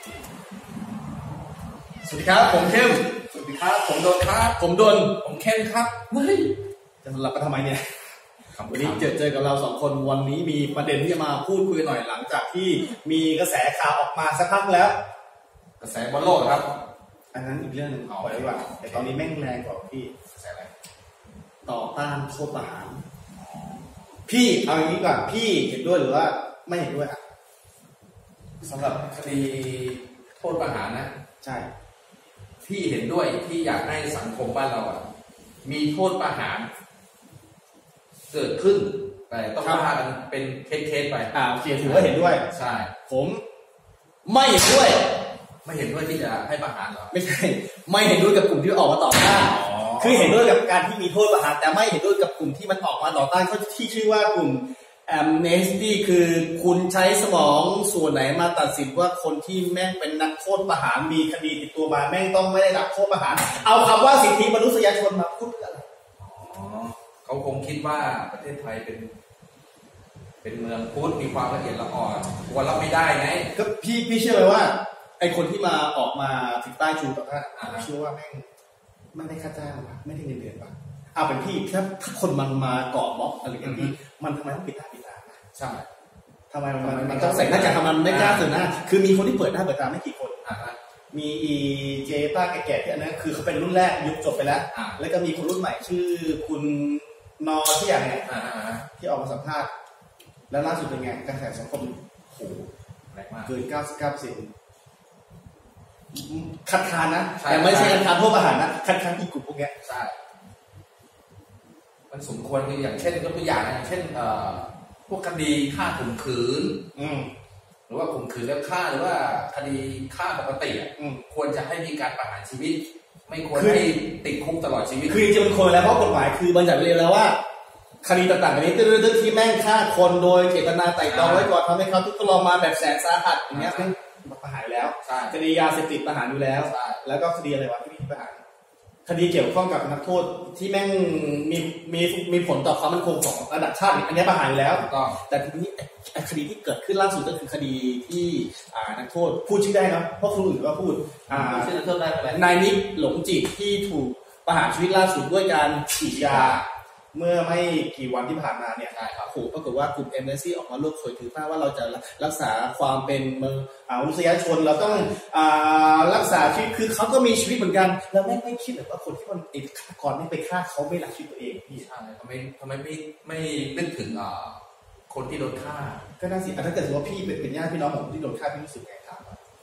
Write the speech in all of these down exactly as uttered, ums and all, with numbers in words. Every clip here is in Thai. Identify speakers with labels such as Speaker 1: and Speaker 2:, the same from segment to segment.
Speaker 1: สวัสดีครับผมเข้ม
Speaker 2: สวัสดีครับผมโดนครับ
Speaker 1: ผมโดน
Speaker 2: ผมเข้มครับ
Speaker 1: เฮ้ยจะสลับกันทำไมเนี่ยวันนี้เจอเจอกับเราสองคนวันนี้มีประเด็นที่จะมาพูดคุยหน่อยหลังจากที่มีกระแสข่าวออกมาสักพักแล้ว
Speaker 2: กระแสบอลโลกครับ
Speaker 1: อันนั้นอีกเรื่องหนึ่งเอาไว้ดีกว่าแต่ตอนนี้แม่งแรงกว่าพี่
Speaker 2: กระแสอะไร
Speaker 1: ต่อต้านโทษประหารพี่เอาอย่างนี้ก่อนพี่เห็นด้วยหรือว่าไม่เห็นด้วยอ่ะ
Speaker 2: สำหรับคดีโทษประหารนะ
Speaker 1: ใช่
Speaker 2: พี่เห็นด้วยที่อยากให้สังคมบ้านเราอ่ะมีโทษประหารเกิดขึ้นแต่ต้องว่ากันเป็นเคสๆไป
Speaker 1: อ่าโอเคถือว่าเห็นด้วย
Speaker 2: ใช่
Speaker 1: ผมไม่เห็นด้วย
Speaker 2: ไม่เห็นด้วยที่จะให้ประหารหรอ
Speaker 1: ไม่ใช่ไม่เห็นด้วยกับกลุ่มที่ออกมาต่อต้านคือเห็นด้วยกับการที่มีโทษประหารแต่ไม่เห็นด้วยกับกลุ่มที่มันออกมาต่อต้านเขาที่ชื่อว่ากลุ่มแอมเนสตี้คือคุณใช้สมองส่วนไหนมาตัดสินว่าคนที่แม่งเป็นนักโทษประหารมีคดีติดตัวมาแม่งต้องไม่ได้รับโทษประหารเอาคำว่าสิทธิมนุษยชนมาพูดกัน
Speaker 2: อ๋อเขาคงคิดว่าประเทศไทยเป็นเป็นเมืองพุทธมีความละเอียดละอ่อนกลัวรับไม่ได้ไง
Speaker 1: ก็พี่พี่เชื่อไหมว่าไอคนที่มาออกมาถึงใต้ชูต่อท่านเชื่อว่าแม่งไม่ได้ค่าจ้างป่ะไม่ได้เงินเดือนป่ะเอาเป็นพี่ถ้าถ้าคนมันมาเกาะม็อบอะไรอย่างนี้มันทำไมต้องปิดหน้าปิดตา
Speaker 2: ใช่
Speaker 1: ทำไมมันมันต้องใส่หน้ากากทำไมไม่กล้าเสือหน้าคือมีคนที่เปิดหน้าเปิดตาไม่กี่คนมีอีเจป้าแก่ๆที่อันนั้นคือเขาเป็นรุ่นแรกยุคจบไปแล้วแล้วก็มีคนรุ่นใหม่ชื่อคุณนอที่อย่างเนี้ยที่ออกมาสัมภาษณ์แล้วล่าสุดเป็นไงกระแสสังคมโห
Speaker 2: แรงมาก
Speaker 1: เกินเก้าสิบเก้าเปอร์เซ็นต์คัดค้านนะแต่ไม่ใช่คัดค้านโทษประหารนะคัดค้านอีกกลุ่มพวกนี้
Speaker 2: ใช่มันสมควรคืออย่างเช่นยกตัวอย่างอย่างเช่นเอ่อพวกคดีฆ่าข่มขืนหรือว่าข่มขืนแล้วฆ่าหรือว่าคดีฆ่าปกติควรจะให้มีการประหารชีวิตไม่ควรให้ติดคุกตลอดชีวิต
Speaker 1: คือจริงๆมันควรแล้วเพราะกฎหมายคือบัญญัติไว้แล้วว่าคดีต่างๆอันนี้เรื่องที่แม่งฆ่าคนโดยเจตนาไตร่ตรองไว้ก่อนทำให้เขาทุกข์ทรมานแบบแสนสาหัสอย่างเงี้ยแม่งประหารแล้วคดียาเสพติดประหารอยู่แล้วแล้วก็คดีอะไรวะที่มีประหารคดีเกี่ยวข้องกับนักโทษที่แม่งมีมีมีผลต่อความมั่นคงของระดับชาติอันนี้ประหารอยู่แล้วแต่ทีนี้คดีที่เกิดขึ้นล่าสุดก็คือคดีที่นักโทษพูดชื่อได้นะเพราะคนอื่นก็พูด
Speaker 2: ชื่อนักโทษได้ไหม
Speaker 1: นายนิกหลงจิตที่ถูกประหารชีวิตล่าสุดด้วยการฉีดยาเมื่อไม่กี่วันที่ผ่านมาเนี่ยโหปรากฏว่ากลุ่ม เอ็ม เอส ซี ออกมาลุกเผยถือว่าว่าเราจะรักษาความเป็นมนุษยชนเราต้องรักษาชีวิตคือเขาก็มีชีวิตเหมือนกันแล้วไม่ไม่คิดหรือว่าคนที่มันติดฆาตกรไม่ไปฆ่าเขาไม่รักชีวิตตัวเองพี่
Speaker 2: ใช่ทำไมทำไมไม่ไม่นึกถึงคนที่โดนฆ่า
Speaker 1: ก็น่าสิถ้าเกิดว่าพี่เป็นญาติพี่น้องผมที่โดนฆ่าพี่รู้สึกไงครับ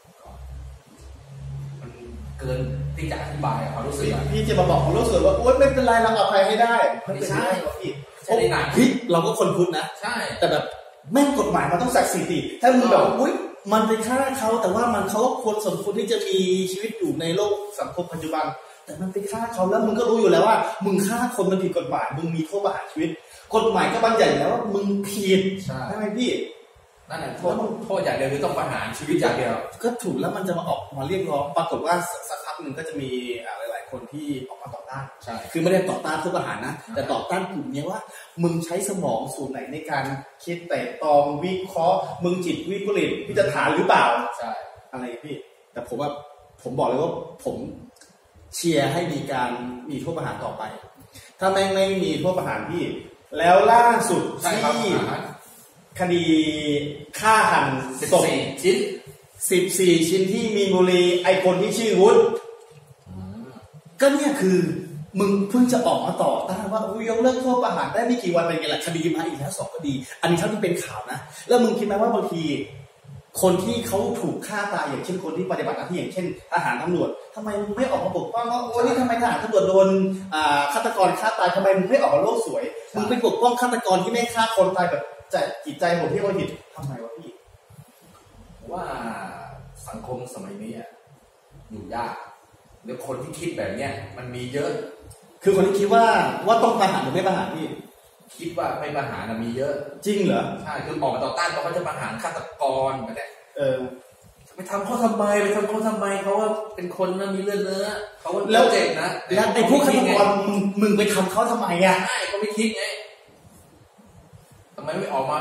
Speaker 2: มันเกินที่จะอธิบายความรู้สึก
Speaker 1: พี่จะมาบอกความรู้สึกว่าโอ๊ยไม่เป็นไรเราอภัยให้ได้
Speaker 2: ไม่ใช่หรอกพี่
Speaker 1: ใช่ไหมพี่เราก็คนพุทธนะ
Speaker 2: ใช่
Speaker 1: แต่แบบแม่งกฎหมายมันต้องศักดิ์สิทธิ์ถ้ามึงแบบอุ๊ยมันไปฆ่าเขาแต่ว่ามันเขาก็ควรสมควรที่จะมีชีวิตอยู่ในโลกสังคมปัจจุบันแต่มันไปฆ่าเขาแล้วมึงก็รู้อยู่แล้วว่ามึงฆ่าคนมันผิดกฎหมายมึงมีโทษประหารชีวิตกฎหมายก็บัญญัติแล้วว่ามึงผิดใช่ไหมพี่
Speaker 2: นั่นแหละโทษโทษอย่างเดียวคือต้องประหารชีวิตอย่างเดียว
Speaker 1: ก็ถูกแล้วมันจะมาออกมาเรียกร้องปรากฏว่าสักพักหนึ่งก็จะมีหลายๆคนที่ออกมาต่อต้าน
Speaker 2: ใช่
Speaker 1: คือไม่ได้ต่อต้านโทษประหารนะแต่ต่อต้านกลุ่มนี้ว่ามึงใช้สมองส่วนไหนในการคิดแต่ตองวิเคราะห์มึงจิตวิปริตพิจารณาหรือเปล่า
Speaker 2: ใช่
Speaker 1: อะไรพี่แต่ผมว่าผมบอกเลยว่าผมเชียร์ให้มีการมีโทษประหารต่อไปถ้าแม่งไม่มีโทษประหารพี่แล้วล่าสุดที่คดีฆ่าหันศพ
Speaker 2: ชิ้น
Speaker 1: สิบสี่ชิ้นที่มีบุรีไอคนที่ชื่อวุฒิก็เนี่ยคือมึงเพิ่งจะออกมาต่อต้านว่าอุ้ยยกเลิกโทษประหารได้ไม่กี่วันเป็นไงล่ะคดีมาอีกแล้วสองคดีอันนี้เท่าที่เป็นข่าวนะแล้วมึงคิดไหมว่าบางทีคนที่เขาถูกฆ่าตายอย่างเช่นคนที่ปฏิบัติหน้าที่อย่างเช่นทหารตำรวจทำไมมึงไม่ออกมาปกป้องว่าโอ้นี่ทำไมทหารตำรวจโดนฆาตกรฆ่าตายทำไมมึงไม่ออกมาโลกสวยมึงไปปกป้องฆาตกรที่ไม่ฆ่าคนตายแบบใจจิตใจผมที่เขาผิดทำไมวะพี่
Speaker 2: ว่าสังคมสมัยนี้อยู่ยากแล้วคนที่คิดแบบเนี้ยมันมีเยอะ
Speaker 1: คือคนที่คิดว่าว่าต้องประหารหรือไม่ประหารพี่
Speaker 2: คิดว่าไม่ประหารมีเยอะ
Speaker 1: จริงเหรอ
Speaker 2: ใช่คือออกมาต่อต้านเพราะเขาจะประหารฆาตกรแบบนี้
Speaker 1: เออ
Speaker 2: ไปทำเขาทำไมไปทำเขาทำไมเขาว่าเป็นคนนะมีเลือดเนื้อเขา
Speaker 1: แล้ว
Speaker 2: เจ็บนะ
Speaker 1: แล้วไอ้พวกฆาตกรมึงมึงไปทำเขาทำไมอ่ะ
Speaker 2: ใช่เขาไม่คิดไงทำไมไม่ออกมา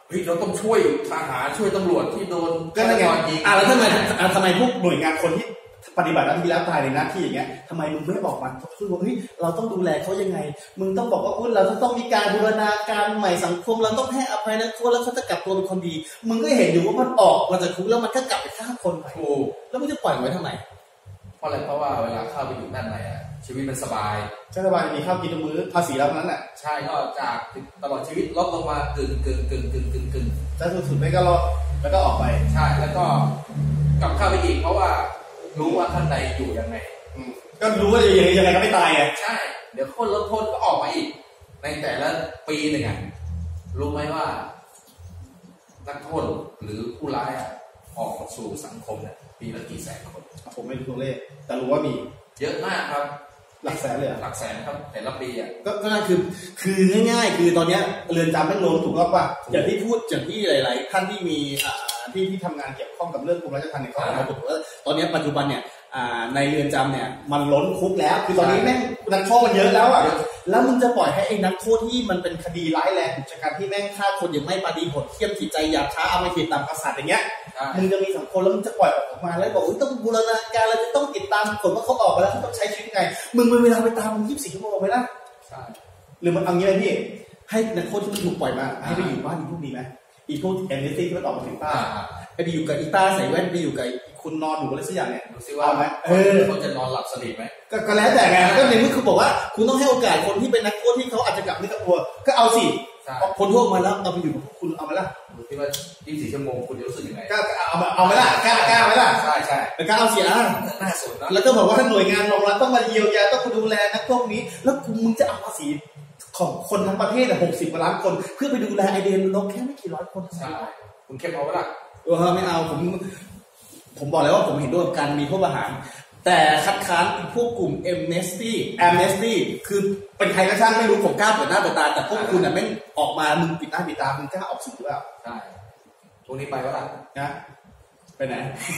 Speaker 2: เฮ้ยเราต้องช่วยทหารช่วยตำรวจที่โดน
Speaker 1: ก็นั่นไงอ่ะแล้วทำไมทำไมพวกหน่วยงานคนที่ปฏิบัติหน้าที่แล้วตายในหน้าที่อย่างเงี้ยทำไมมึงไม่บอกมันพูดว่าเฮ้ยเราต้องดูแลเขายังไงมึงต้องบอกว่าอุ้ยเราต้องมีการบูรณาการใหม่สังคมเราต้องให้อภัยนักโทษแล้วเขาจะกลับตัวเป็นคนดีมึงก็เห็นอยู่ว่ามันออกมาจากคุกแล้วมันก็กลับไปฆ่าคนใหม่แล้วมึงจะปล่อยไว้ทำไม
Speaker 2: เพราะอะไรเพราะว่าเวลาเข้าไปอยู่ด้านในอ่ะชีวิตมันสบาย
Speaker 1: สบายมีข้าวกินทุกมื้อภาษีเรานั้นแหละ
Speaker 2: ใช่ก็จากตลอดชีวิตลดลงมากึ่งกึ่งกึ่งกึ่งกึ่งกึ่ง
Speaker 1: ถ้าสุดๆไม่ก็รอแล้วก็ออกไป
Speaker 2: ใช่แล้วก็กลับเข้าไปอีกเพราะว่ารู้ว่าข้างในอยู่ยังไง
Speaker 1: ก็รู้ว่ายังไงยังไงก็ไม่ตายไง
Speaker 2: ใช่เดี๋ยวคนลดโทษก็ออกมาอีกในแต่ละปีหนึ่งอ่ะรู้ไหมว่านักโทษหรือผู้ร้ายอ่ะออกสู่สังคมเนี่ยปีละกี่แสนคน
Speaker 1: ผมไม่รู้ตัวเลขแต่รู้ว่ามี
Speaker 2: เยอะมากครับ
Speaker 1: หลักแสนเลย
Speaker 2: หลักแสนครับแต่ละปีอ่ะ
Speaker 1: ก็ก็นั่นคือคือง่ายๆคือตอนนี้เรือนจำไม่ล้นถูกต้องป่ะอย่างที่พูดอย่างที่หลายๆท่านที่มีอ่าที่ที่ทำงานเกี่ยวข้องกับเรื่องกรมราชทัณฑ์เนี่ยเขาบอกว่าตอนนี้ปัจจุบันเนี่ยในเรือนจำเนี่ยมันล้นคุกแล้วคือตอนนี้แม่งนักโทษมันเยอะแล้วอ่ะแล้วมึงจะปล่อยให้ไอ้นักโทษที่มันเป็นคดีร้ายแรงอุกชะกันที่แม่งฆ่าคนอย่างไม่ปราณีโหดเหี้ยมจิตใจหยาบช้าเอาไม่ผิดตามกษัตริย์อย่างเงี้ยมึงจะมีสังคมแล้วมึงจะปล่อยออกมาแล้วบอกว่าต้องบูรณาการแล้วจะต้องติดตามผลว่าเขาออกมาแล้วเขาต้องใช้ชีวิตไงมึงมีเวลาไปตามมึงยี่สิบสี่ชั่วโมงไหมล่ะหรือมันเอางี้เลยพี่ให้นักโทษที่มันถูกปล่อยมาให้ไปอยู่บ้านอีพวกนี้ไหมอีพวกแอมเนสตี้ที่มันออกมาถึงป้าไปอยู่กับอีต้าใส่แว่นไปอยู่กับคุณนอนอยู่อะไรสักอย่างเนี่ย
Speaker 2: ดูซิว่าเออเขาจะนอนหลับสนิทไหม
Speaker 1: ก็แล้วแต่ไงก็ในเมื่อคือบอกว่าคุณต้องให้โอกาสคนที่เป็นนักโทษที่เขาอาจจะกลับไม่กลับตัวก็เอาสิคนทั่วมาแล้วเอาไปอยู่กับคุณเอาไหมล่ะ
Speaker 2: ดูซิว่ายี่สิบสี่ชั่วโมงคุณจะรู้สึกยังไง
Speaker 1: ก็เอาเอาไหมล่ะกล้ากล้าไหมล่ะ
Speaker 2: ใช่ใช่
Speaker 1: แต่กล้าเอาเสีย
Speaker 2: น่าสนนะ
Speaker 1: แล้วก็บอกว่าหน่วยงานรองรับต้องมาเยียวยาต้องมาดูแลนักโทษนี้แล้วมึงจะเอาภาษีของคนทั้งประเทศหกสิบล้านคนเพื่อไปดูแลไอเดียนลงแค่ไม่กี่ร้อยคน
Speaker 2: ใช่คุณเข้มเอาไหมล่ะ
Speaker 1: เออไม่เอาผมผมบอกเลยว่าผมเห็นด้วยกับการมีโทษประหารแต่คัดค้านพวกกลุ่ม Amnesty Amnesty คือเป็นใครก็ช่างไม่รู้ผมกล้าเปิดหน้าเปิดตาแต่พวกคุณน่ะแม่งออกมามึงปิดหน้าปิดตามึงกล้าออกสื่อหรือเปล่า
Speaker 2: ใช่ตรงนี้ไปวะล่ะ
Speaker 1: นะไปไหน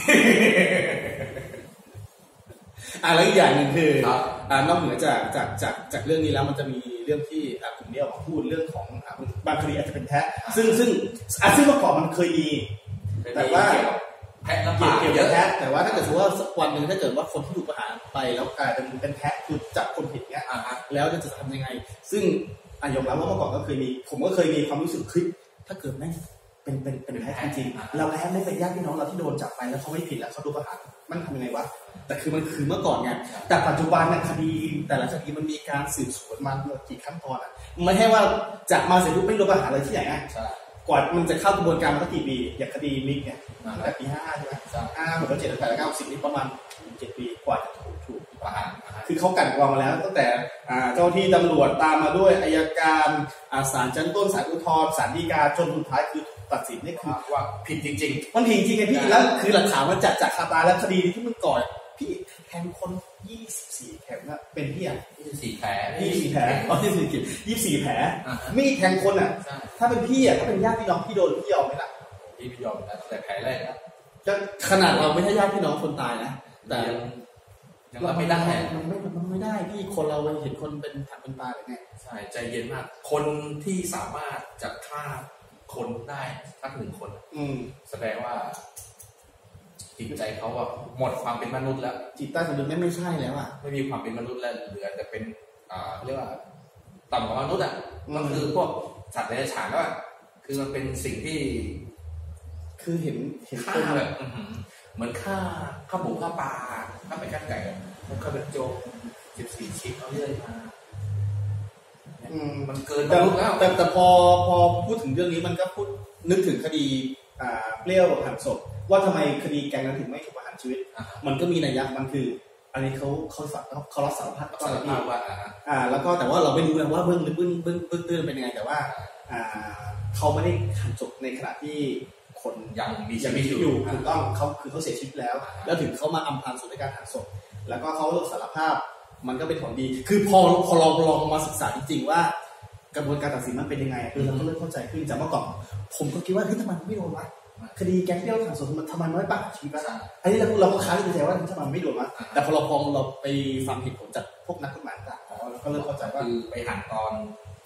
Speaker 1: อ่ะแล้วอีกอย่างหนึ่งคืออ่านอกเหนือจากจากจากจากเรื่องนี้แล้วมันจะมีเรื่องที่อ่ะกลุ่มนี้ออกมาพูดเรื่องของอ่ะบางคดีอาจจะเป็นแท้ซึ่งซึ่งอ่ะซึ่งเมื่อก่อนมันเคยมีแต่ว่า
Speaker 2: แพะลำบาก
Speaker 1: เยอะแท้แต่ว่าถ้าเกิดว่าสักวันหนึ่งถ้าเกิดว่าคนที่ถูกประหารไปแล้วกลายเป็นเป็นแพะคือจับคนผิดเนี้ยแล้วจะทำยังไงซึ่งอ่ะยอมรับว่าเมื่อก่อนก็เคยมีผมก็เคยมีความรู้สึกคิดถ้าเกิดแม่งเป็นเป็นเป็นแพะจริงๆเราแพ้ไม่เป็นญาติพี่น้องเราที่โดนจับไปแล้วเขาไม่ผิดแล้วเขาโดนประหารมันทำยังไงวะแต่คือมันคือเมื่อก่อนไงแต่ปัจจุบันเนี่ยคดีแต่ละคดีมันมีการสืบสวนมากี่ขั้นตอนอ่ะไม่ใช่ว่าจับมาเสร็จปุ๊บไม่โดนประหารเลยที่ไหนอ่ะกว่ามันจะเข้ากระบวนการมันก็กี่ปีอย่างคดีมิกเนี่ยตั้งแต่ปีห้าใช่ไหมห้าหกเจ็ดแปดเก้าสิบนี่ประมาณเจ็ดปีกว่าจะถูกถูกประหารคือเขากันกรองมาแล้วตั้งแต่เจ้าที่ตำรวจตามมาด้วยอัยการศาลชั้นต้นศาลอุทธรณ์ศาลฎีกาจนสุดท้ายคือตัดสินนี่คือ
Speaker 2: ว่าผิดจริง
Speaker 1: ๆมันผิดจริงไงพี่แล้วคือหลักฐานมันจัดจากคาตาแล้วคดีที่มันก่อนพี่แทงคนยี่สิบสี่แผลน่ะเป็นพี่อ่ะ
Speaker 2: ยี่สิบสี่แผล
Speaker 1: ยี่สิบสี่แผลอ๋อยี่สิบสี่ยี่สิบสี่แผลไม่แทงคนอ่ะถ้าเป็นพี่อ่ะถ้าเป็นญาติพี่น้องพี่โดนพี่ยอมไหมล่ะ
Speaker 2: พี่ไม่ยอมนะแต่แผลแรกนะ
Speaker 1: จะขนาดเราไม่ใช่ญาติพี่น้องคนตายนะแต่
Speaker 2: เราไม่ได้
Speaker 1: มันไม่มันไม่ได้พี่คนเราเห็นคนเป็นถังเป็นตายหรือไง
Speaker 2: ใช่ใจเย็นมากคนที่สามารถจะฆ่าคนได้สักหนึ่งคน
Speaker 1: อืม
Speaker 2: แสดงว่าจิตใจเขาว่าหมดความเป็นมนุษย์แล้ว
Speaker 1: จิตใต้สำนึกไม่ใช่แล้วอ่ะ
Speaker 2: ไม่มีความเป็นมนุษย์แล้วเหลือแต่เป็นอ่าเรียกว่าต่ำกว่ามนุษย์อ่ะก็คือพวกสัตว์เดรัจฉานว่าคือมันเป็นสิ่งที่
Speaker 1: คือเห็นเห็น
Speaker 2: ฆ่าแบบเหมือนฆ่าฆ่าหมูฆ่าปลาฆ่าไปฆ่าไก่มันฆ่าเป็นโจรสิบสี่ชิ้นเอาเรื่อยมามันเกิน
Speaker 1: แต่แต่แต่พอพอพูดถึงเรื่องนี้มันก็พูดนึกถึงคดีอ่าเปรี้ยวหั่นศพว่าทำไมคดีแกงนั้นถึงไม่ถูกประหารชีวิตมันก็มีนัยยะมันคืออันนี้เขาเขาสับเขารับสารภาพ
Speaker 2: สารภาพว่า
Speaker 1: อ่าแล้วก็แต่ว่าเราไม่รู้นะว่าเบื้องลึกเบื้องเบื้องเบื้องตื้นเป็นยังไงแต่ว่าอ่าเขาไม่ได้หั่นศพในขณะที่คน
Speaker 2: ยังมี
Speaker 1: ชีวิตอยู่ถูกต้องเขาคือเขาเสียชีวิตแล้วแล้วถึงเขามาอำพรางศพในการหั่นศพแล้วก็เขาสารภาพมันก็เป็นของดีคือพอพอเราลองมาศึกษาจริงๆว่ากระบวนการตัดสินมันเป็นยังไงคือเราก็เริ่มเข้าใจขึ้นจากเมื่อก่อนผมก็คิดว่าเฮ้ยทำไมไม่โดนวะคดีแก๊งเปี้ยวหั่นศพมันทำไมมันไม่ประหารชีวิตวะอันนี้เราเราก็ค้างอยู่ใจว่าทำไมไม่โดนวะแต่พอเราพอเราไปฟังเหตุผลจากพวกนักกฎหมายต่างๆเราก็เริ่มเข้าใจว่า
Speaker 2: คือไปหั่นตอน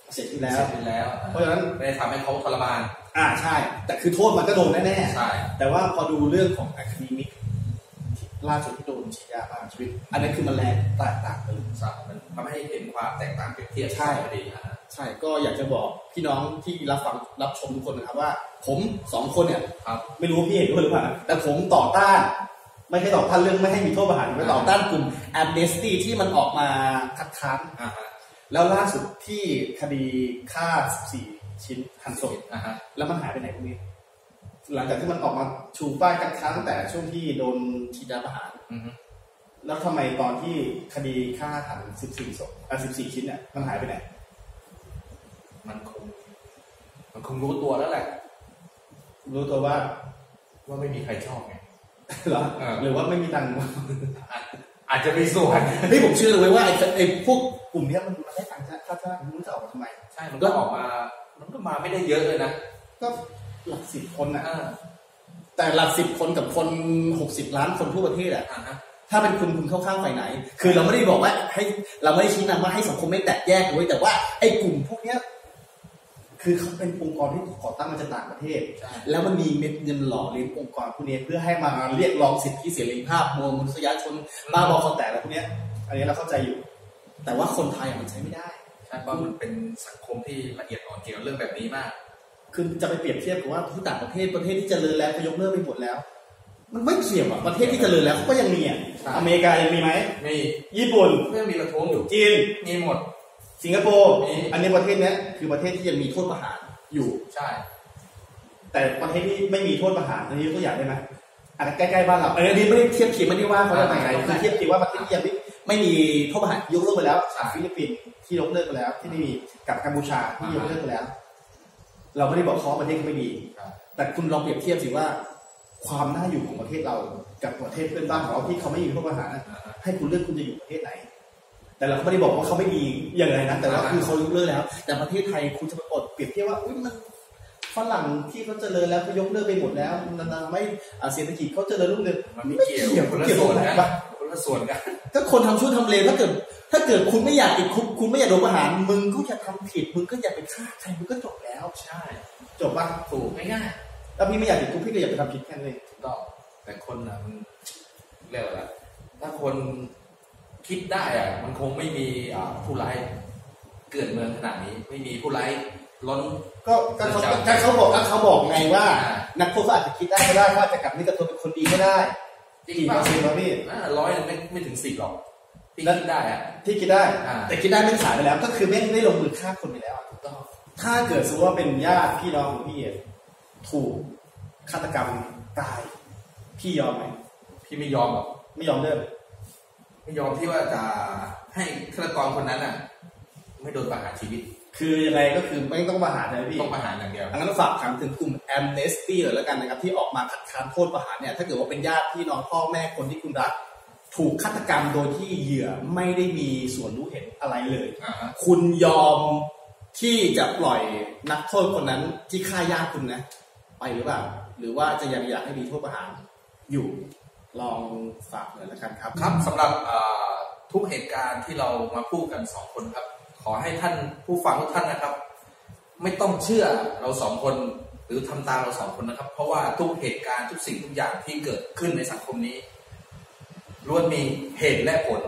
Speaker 1: เสียชีวิตแล้ว
Speaker 2: เพราะฉะนั้นไม่ได้ทำให้เขาทรมาน
Speaker 1: อ่าใช่แต่คือโทษมันก็โดนแน่
Speaker 2: ๆใช่
Speaker 1: แต่ว่าพอดูเรื่องของอะคาเดมิกล่าสุดที่โดนฉีดยาประหารชีวิตอันนั้นคือมันแรงแตกต่างกัน
Speaker 2: ใช่มันทำให้เห็นความแตกต่างเปรียบเทียบ
Speaker 1: ใช่ดีใช่ก็อยากจะบอกพี่น้องที่รับฟังรับชมทุกคนนะครับว่าผมสองคนเนี่ยไม่รู้พี่เห็นด้วยหรือเปล่าแต่ผมต่อต้านไม่ใช่ต่อต้านเรื่องไม่ให้มีโทษประหารไม่ต่อต้านกลุ่ม Amnesty ที่มันออกมาคัดค้านแล้วล่าสุดที่คดีฆ่าสิบสี่ชิ้นหั่นศพแล้วมันหายไปไหนพวกนี้หลังจากที่มันออกมาชูป้ายคัดค้านตั้งแต่ช่วงที่โดนฉีดยาประหารแล้วทำไมตอนที่คดีฆ่าหั่นสิบสี่ศพอ่ะสิบสี่ชิ้นเนี่ยมันหายไปไหน
Speaker 2: มันคงมันคงรู้ตัวแล้วแหละ
Speaker 1: รู้ตัวว่า
Speaker 2: ว่าไม่มีใครชอบไง
Speaker 1: หรอหรือว่าไม่มีตังค์
Speaker 2: อาจจะมีส่วน
Speaker 1: เฮ้ยผมเชื่อเลยว่าไอ้ไอ้พวกกลุ่มนี้มันมันได้ตังค์ค่าจ้างมันรู้จะออกมาทำไม
Speaker 2: ใช่มันก็ออกมามันก็มาไม่ได้เยอะเลยนะ
Speaker 1: ก็หลักสิบคนนะแต่หลักสิบคนกับคนหกสิบล้านคนทั่วประเทศอ่ะถ้าเป็นคุณคุณเข้าข้างฝ่ายไหนคือเราไม่ได้บอกว่าให้เราไม่ได้ชี้นำว่าให้สังคมไม่แตกแยกด้วยแต่ว่าไอ้กลุ่มพวกเนี้ยคือเขาเป็นองค์กรที่ก่อตั้งมาจากต่างประเทศแล้วมันมีเม็ดเงินหล่อเลี้ยงองค์กรพวกนี้เพื่อให้มาเรียกร้องสิทธิเสรีภาพมวลมนุษยชนบ้าบอคอแตกอะไรพวกนี้อันนี้เราเข้าใจอยู่แต่ว่าคนไทยมันใช้ไม่ได้
Speaker 2: ใช่เพราะมันเป็นสังคมที่ละเอียดอ่อนเกี่ยวกับเรื่องแบบนี้มาก
Speaker 1: คือจะไปเปรียบเทียบกับว่าที่ต่างประเทศประเทศที่เจริญแล้วก็ยกเลิกไปหมดแล้วมันไม่เกี่ยวอ่ะประเทศที่เจริญแล้วเขาก็ยังมีอ่ะอเมริกายังมีไหม
Speaker 2: มี
Speaker 1: ญี่ปุ่น
Speaker 2: ก็มีประท้วงอยู่
Speaker 1: จีน
Speaker 2: มีหมด
Speaker 1: สิงคโปร์อันนี้ประเทศนี้คือประเทศที่ยังมีโทษประหารอยู่
Speaker 2: ใช่
Speaker 1: แต่ประเทศที่ไม่มีโทษประหารอันนี้ตัวอย่างได้ไหมอันใกล้ๆบ้านเราอันนี้ไม่ได้เทียบเคียงไม่ได้ว่าเขาอะไรคือเทียบเคียงว่าประเทศที่ยังไม่ไม่มีโทษประหารยกเลิกไปแล้วฟิลิปปินส์ที่ยกเลิกไปแล้วที่ไม่มีกับกัมพูชาที่ยกเลิกไปแล้วเราไม่ได้บอกเขาประเทศไม่ดีแต่คุณลองเปรียบเทียบสิว่าความน่าอยู่ของประเทศเรากับประเทศเพื่อนบ้านของเราที่เขาไม่มีโทษประหารให้คุณเลือกคุณจะอยู่ประเทศไหนแต่เราไม่ได้บอกว่าเขาไม่ดีอย่างไรนะแต่ว่าคือเขายกเลิกแล้วแต่ประเทศไทยคุณจะไปอดเปรียบเทียบว่าอุ้ยมันฝรั่งที่เขาเจริญแล้วเขายกเลิกไปหมดแล้วมันไม่เศรษฐกิจเขาเจริญรุ่งเรือง
Speaker 2: มันไม่เกี่ยวคนละส่วนกันคนละส่วนกัน
Speaker 1: ถ้าคนทำชั่วทำเลวถ้าเกิดถ้าเกิดคุณไม่อยากติดคุกคุณไม่อยากโดนประหารมึงก็จะทำผิดมึงก็อย่าไปฆ่าใครมึงก็จบแล้ว
Speaker 2: ใช่
Speaker 1: จบป่ะ
Speaker 2: ถูกง่าย
Speaker 1: ๆแล้วพี่ไม่อยากติดคุกพี่ก็อย่าไปทำผิดแค่นั้นเอง
Speaker 2: ถูกต้องแต่คนน่ะมันเรียกว่าอะไรถ้าคนคิดได้อะมันคงไม่มีผู้ร้ายเกิดเมืองขนาดนี้ไม่มีผู้ร้ายล้น
Speaker 1: ก็เขาเขาบอกเขาบอกไงว่านักโทษอาจจะคิดได้ก็ได้ว่าจะกลับนี่กับตัวเป็นคนดีก็ได้
Speaker 2: กี่เปอร์เซ็นต์ครับพี่ร้อยไม่ไม่ถึงสิบหรอกที่คิดได้อะ
Speaker 1: ที่คิดได้แต่คิดได้ไม่ขายไปแล้วก็คือไม่ได้ลงมือฆ่าคนไปแล้วถูกต้องถ้าเกิดสมมติว่าเป็นญาติพี่น้องของพี่ถูกฆาตกรรมตายพี่ยอมไหม
Speaker 2: พี่ไม่ยอมหรอก
Speaker 1: ไม่ยอมเลิก
Speaker 2: ไม่ยอมที่ว่าจะให้ฆาตกรคนนั้นอ่ะไม่โดนประหารชีวิต
Speaker 1: คือยังไงก็คือไม่ต้องประหารนะพี่
Speaker 2: ต้องประหารอย่างเดียว
Speaker 1: อันนั้นฝากถามถึงกลุ่ม Amnesty เลยแล้วกันนะครับที่ออกมาคัดค้านโทษประหารเนี่ยถ้าเกิดว่าเป็นญาติพี่น้องพ่อแม่คนที่คุณรักถูกฆาตกรรมโดยที่เหยื่อไม่ได้มีส่วนรู้เห็นอะไรเลย
Speaker 2: uh-huh.
Speaker 1: คุณยอมที่จะปล่อยนักโทษคนนั้นที่ฆ่าญาติคุณนะไปหรือเปล่าหรือว่าจะยังอยากให้มีโทษประหารอยู่ลองฝากหน่อยละกันครับ
Speaker 2: ครับสำหรับทุกเหตุการณ์ที่เรามาพูดกันสองคนครับขอให้ท่านผู้ฟังทุกท่านนะครับไม่ต้องเชื่อเราสองคนหรือทำตามเราสองคนนะครับเพราะว่าทุกเหตุการณ์ทุกสิ่งทุกอย่างที่เกิดขึ้นในสังคมนี้ล้วนมีเหตุและผล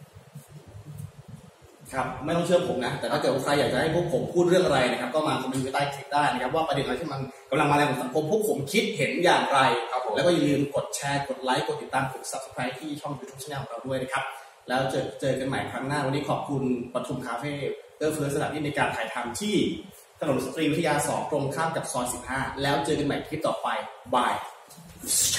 Speaker 1: ครับไม่ต้องเชื่อผมนะแต่ถ้าเกิดใครอยากจะให้พวกผมพูดเรื่องอะไรนะครับก็มาคอมเมนต์ไว้ใต้คลิปได้นะครับว่าประเด็นอะไรที่มันกำลังมาแรงของสังคมพวกผมคิดเห็นอย่างไรแล้วก็อย่าลืมกดแชร์กดไลค์กดติดตามกด ซับสไครบ์ ที่ช่อง ยูทูบ Channel ของเราด้วยนะครับแล้วเจอเจอกันใหม่ครั้งหน้าวันนี้ขอบคุณปทุมคาเฟ่เอื้อเฟื้อสถานที่ในการถ่ายทำที่ถนนสตรีวิทยาสองตรงข้ามกับซอยสิบห้าแล้วเจอกันใหม่คลิปต่อไปบาย